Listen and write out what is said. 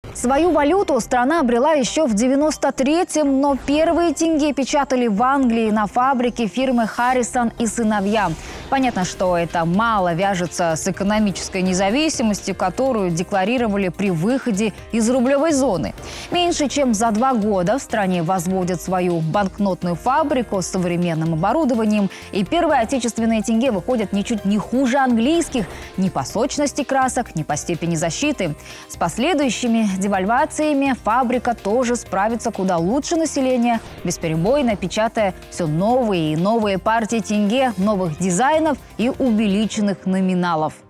Свою валюту страна обрела еще в 93-м, но первые тенге печатали в Англии на фабрике фирмы «Харрисон и сыновья». Понятно, что это мало вяжется с экономической независимостью, которую декларировали при выходе из рублевой зоны. Меньше чем за 2 года в стране возводят свою банкнотную фабрику с современным оборудованием. И первые отечественные тенге выходят ничуть не хуже английских ни по сочности красок, ни по степени защиты. С последующими девальвациями фабрика тоже справится куда лучше населения, бесперебойно печатая все новые и новые партии тенге, новых дизайнов и увеличенных номиналов.